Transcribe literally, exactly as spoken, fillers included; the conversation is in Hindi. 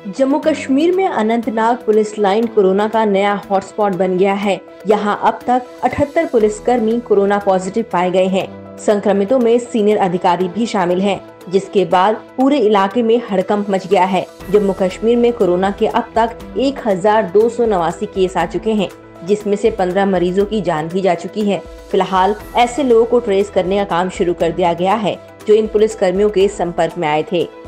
जम्मू कश्मीर में अनंतनाग पुलिस लाइन कोरोना का नया हॉटस्पॉट बन गया है। यहां अब तक अठहत्तर पुलिसकर्मी कोरोना पॉजिटिव पाए गए हैं। संक्रमितों में सीनियर अधिकारी भी शामिल हैं, जिसके बाद पूरे इलाके में हड़कंप मच गया है। जम्मू कश्मीर में कोरोना के अब तक एक हजार दो सौ नवासी केस आ चुके हैं, जिसमें से पंद्रह मरीजों की जान भी जा चुकी है। फिलहाल ऐसे लोगों को ट्रेस करने का काम शुरू कर दिया गया है जो इन पुलिस कर्मियों के संपर्क में आए थे।